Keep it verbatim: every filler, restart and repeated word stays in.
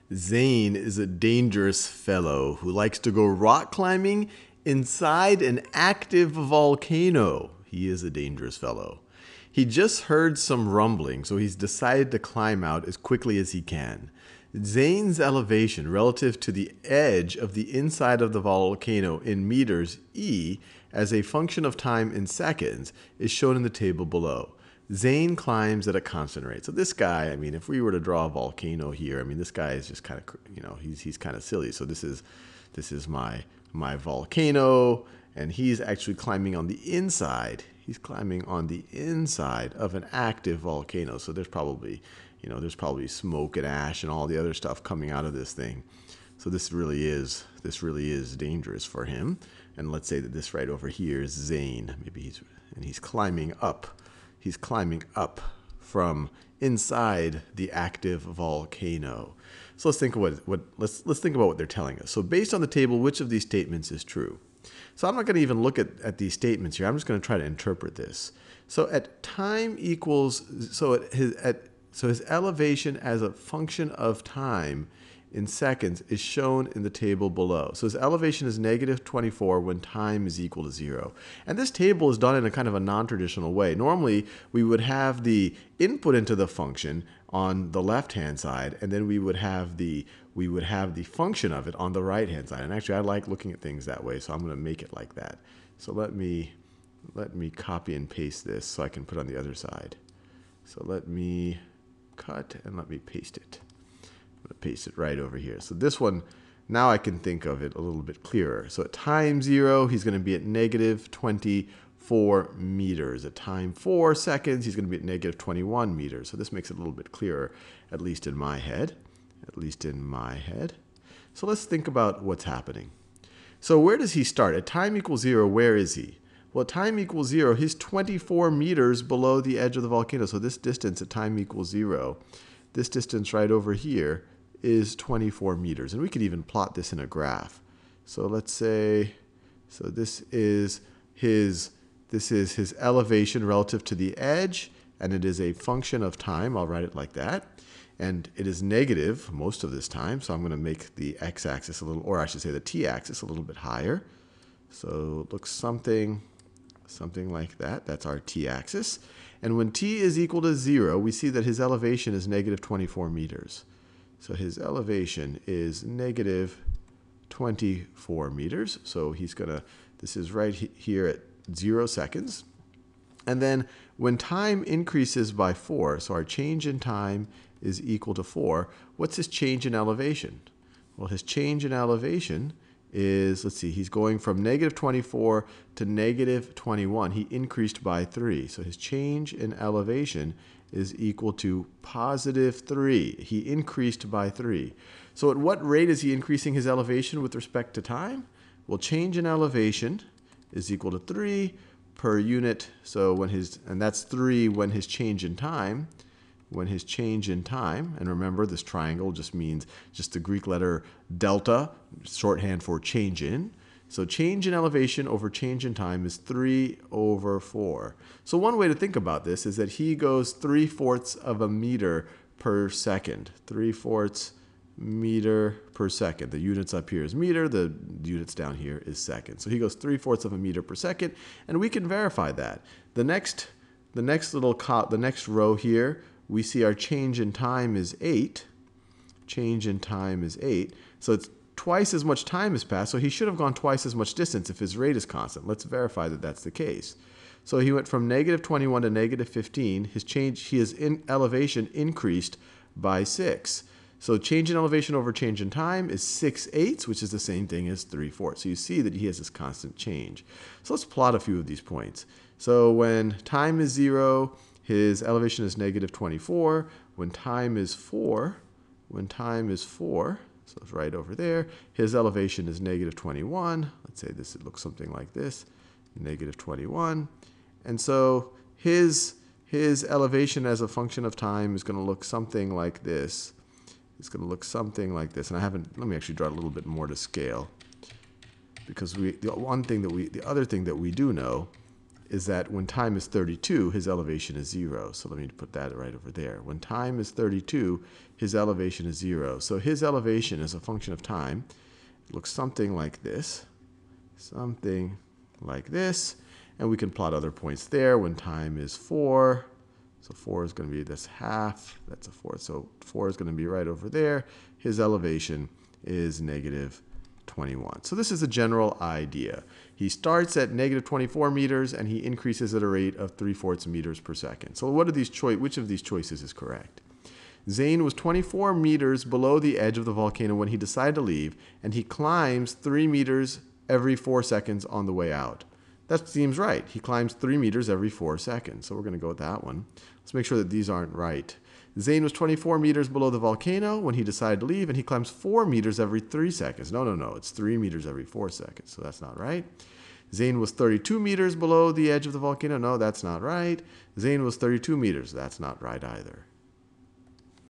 Zane is a dangerous fellow who likes to go rock climbing inside an active volcano. He is a dangerous fellow. He just heard some rumbling, so he's decided to climb out as quickly as he can. Zane's elevation relative to the edge of the inside of the volcano in meters E as a function of time in seconds is shown in the table below. Zane climbs at a constant rate. So this guy, I mean, if we were to draw a volcano here, I mean, this guy is just kind of, you know, he's he's kind of silly. So this is this is my my volcano, and he's actually climbing on the inside. He's climbing on the inside of an active volcano. So there's probably, you know, there's probably smoke and ash and all the other stuff coming out of this thing. So this really is this really is dangerous for him. And let's say that this right over here is Zane. Maybe he's and he's climbing up. He's climbing up from inside the active volcano. So let's think of what, what let's let's think about what they're telling us. So based on the table, which of these statements is true? So I'm not going to even look at, at these statements here. I'm just going to try to interpret this. So at time equals so at his at so his elevation as a function of time in seconds is shown in the table below. So his elevation is negative twenty-four when time is equal to zero. And this table is done in a kind of a non-traditional way. Normally, we would have the input into the function on the left-hand side, and then we would have the we would have the function of it on the right-hand side. And actually, I like looking at things that way, so I'm going to make it like that. So let me let me copy and paste this so I can put it on the other side. So let me cut and let me paste it. I'm going to paste it right over here. So this one, now I can think of it a little bit clearer. So at time zero, he's going to be at negative twenty-four meters. At time four seconds, he's going to be at negative twenty-one meters. So this makes it a little bit clearer, at least in my head. At least in my head. So let's think about what's happening. So where does he start? At time equals zero, where is he? Well, at time equals zero, he's twenty-four meters below the edge of the volcano. So this distance at time equals zero, this distance right over here, is twenty-four meters. And we could even plot this in a graph. So let's say, so this is his, this is his elevation relative to the edge, and it is a function of time. I'll write it like that. And it is negative most of this time. So I'm going to make the x-axis a little, or I should say the t-axis a little bit higher. So it looks something, something like that. That's our t-axis. And when t is equal to zero, we see that his elevation is negative twenty-four meters. So his elevation is negative twenty-four meters. So he's going to, this is right here at zero seconds. And then when time increases by four, so our change in time is equal to four, what's his change in elevation? Well, his change in elevation is, let's see, he's going from negative twenty-four to negative twenty-one. He increased by three. So his change in elevation is equal to positive three. He increased by three. So at what rate is he increasing his elevation with respect to time? Well, change in elevation is equal to three per unit. So when his, and that's three when his change in time, when his change in time, and remember this triangle just means just the Greek letter delta, shorthand for change in. So change in elevation over change in time is three over four. So one way to think about this is that he goes three-fourths of a meter per second. Three-fourths meter per second. The units up here is meter. The units down here is second. So he goes three-fourths of a meter per second, and we can verify that. The next, the next little co the next row here, we see our change in time is eight. Change in time is eight. So it's twice as much time has passed, so he should have gone twice as much distance if his rate is constant. Let's verify that that's the case. So he went from negative twenty-one to negative fifteen. His change, his in elevation increased by six. So change in elevation over change in time is six eighths, which is the same thing as three fourths. So you see that he has this constant change. So let's plot a few of these points. So when time is zero, his elevation is negative twenty-four. When time is four, when time is four, so it's right over there, his elevation is negative twenty-one. Let's say this, it looks something like this, negative twenty-one. And so his, his elevation as a function of time is going to look something like this. It's going to look something like this. And I haven't, let me actually draw it a little bit more to scale. Because we, the one thing that we, the other thing that we do know is that when time is thirty-two, his elevation is zero. So let me put that right over there. When time is thirty-two, his elevation is zero. So his elevation as a function of time looks something like this. Something like this. And we can plot other points there when time is four. So four is going to be this half. That's a four. So four is going to be right over there. His elevation is negative twenty-one. So this is a general idea. He starts at negative twenty-four meters and he increases at a rate of three-fourths meters per second. So what are these choi- which of these choices is correct? Zane was twenty-four meters below the edge of the volcano when he decided to leave, and he climbs three meters every four seconds on the way out. That seems right. He climbs three meters every four seconds. So we're going to go with that one. Let's make sure that these aren't right. Zane was twenty-four meters below the volcano when he decided to leave, and he climbs four meters every three seconds. No, no, no. It's three meters every four seconds, so that's not right. Zane was thirty-two meters below the edge of the volcano. No, that's not right. Zane was thirty-two meters. That's not right either.